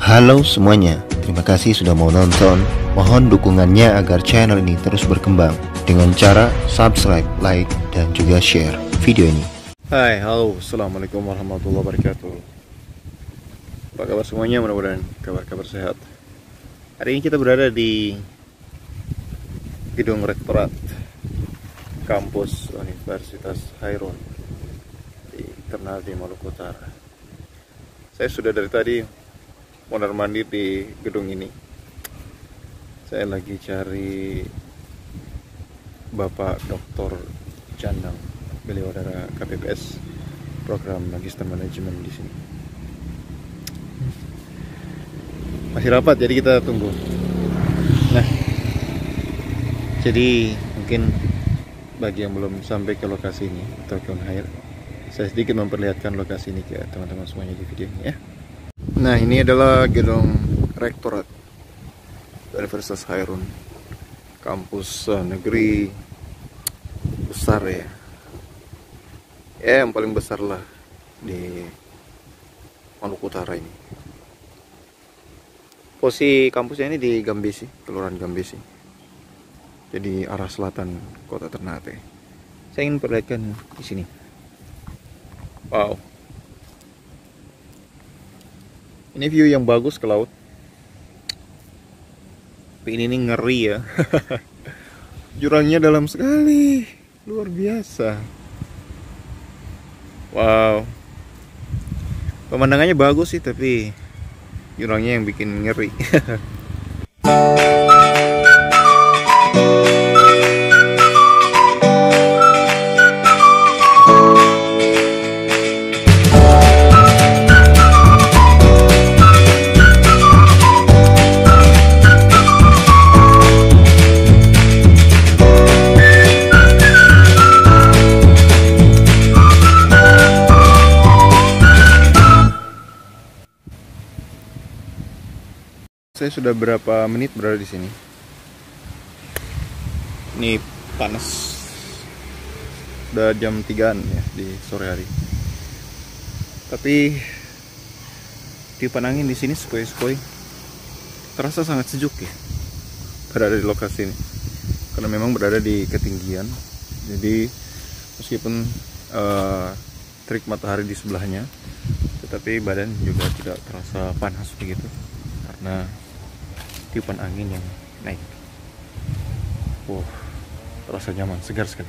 Halo semuanya, terima kasih sudah mau nonton. Mohon dukungannya agar channel ini terus berkembang dengan cara subscribe, like, dan juga share video ini. Hai, halo, assalamualaikum warahmatullahi wabarakatuh. Apa kabar semuanya? Mudah-mudahan kabar-kabar sehat. Hari ini kita berada di gedung rektorat kampus Universitas Khairun di Ternate, Maluku Utara. Saya sudah dari tadi mondar-mandir di gedung ini. Saya lagi cari Bapak Dr. Jandang. Beliau adalah KPPS program Magister Manajemen di sini. Masih rapat, jadi kita tunggu. Nah, jadi mungkin bagi yang belum sampai ke lokasi ini atau ke Unhair, saya sedikit memperlihatkan lokasi ini ke teman-teman semuanya di video ini ya. Nah, ini adalah gedung rektorat Universitas Khairun, kampus negeri besar ya, yang paling besar lah di Maluku Utara ini. Posisi kampusnya ini di Gambesi, Kelurahan Gambesi, jadi arah selatan kota Ternate. Saya ingin perlihatkan di sini. Wow, ini view yang bagus ke laut. Tapi ini nih ngeri ya. Jurangnya dalam sekali, luar biasa. Wow, pemandangannya bagus sih, tapi jurangnya yang bikin ngeri. Saya sudah berapa menit berada di sini. Ini panas. Udah jam 3-an ya di sore hari. Tapi tiupan angin di sini sepoi-sepoi. Terasa sangat sejuk ya berada di lokasi ini. Karena memang berada di ketinggian. Jadi meskipun terik matahari di sebelahnya, tetapi badan juga tidak terasa panas begitu karena tiupan angin yang naik. Wow, terasa nyaman, segar sekali.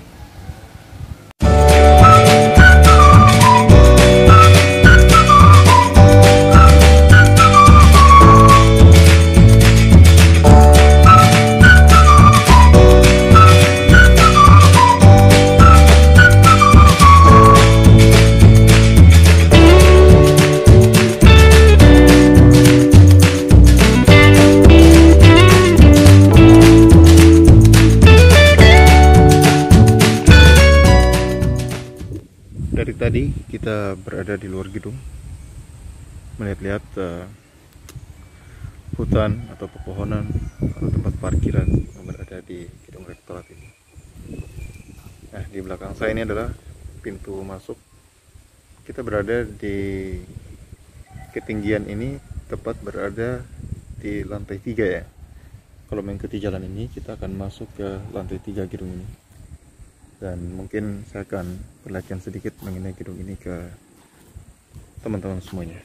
Dari tadi kita berada di luar gedung, melihat-lihat hutan atau pepohonan atau tempat parkiran yang berada di gedung rektorat ini. Nah, di belakang saya ini adalah pintu masuk. Kita berada di ketinggian ini, tepat berada di lantai 3 ya. Kalau mengikuti jalan ini, kita akan masuk ke lantai 3 gedung ini. Dan mungkin saya akan perlihatkan sedikit mengenai gedung ini ke teman-teman semuanya.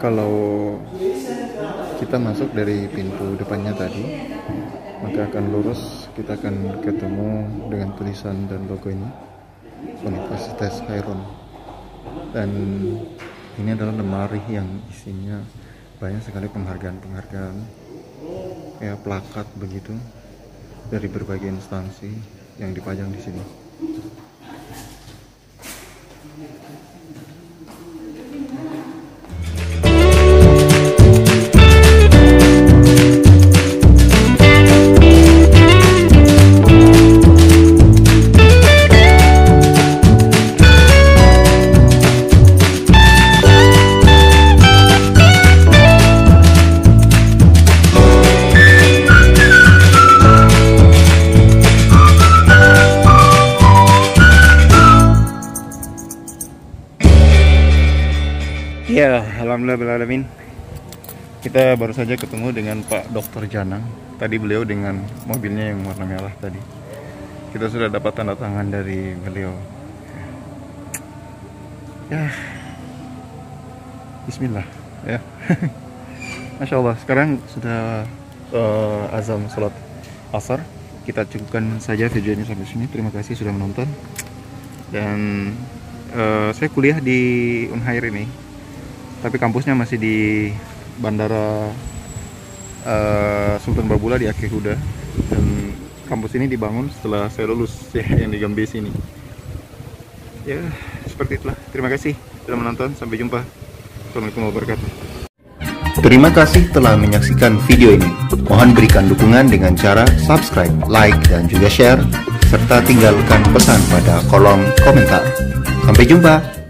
kalau kita masuk dari pintu depannya tadi, maka akan lurus, kita akan ketemu dengan tulisan dan logo ini, Universitas Khairon. Dan ini adalah lemari yang isinya banyak sekali penghargaan-penghargaan, kayak plakat begitu dari berbagai instansi yang dipajang di sini. Ya, alhamdulillah, kita baru saja ketemu dengan Pak Dr. Janang. Tadi beliau dengan mobilnya yang warna merah tadi. Kita sudah dapat tanda tangan dari beliau. Ya, Bismillah. Ya, Masya Allah. Sekarang sudah azan sholat asar. Kita cukupkan saja video ini sampai sini. Terima kasih sudah menonton. Dan saya kuliah di Unhair ini. Tapi kampusnya masih di Bandara Sultan Babula di Aceh Huda. Dan kampus ini dibangun setelah saya lulus ya, yang di Gambes ini. Ya, seperti itulah. Terima kasih sudah menonton. Sampai jumpa. Assalamualaikum warahmatullahi wabarakatuh. Terima kasih telah menyaksikan video ini. Mohon berikan dukungan dengan cara subscribe, like, dan juga share, serta tinggalkan pesan pada kolom komentar. Sampai jumpa.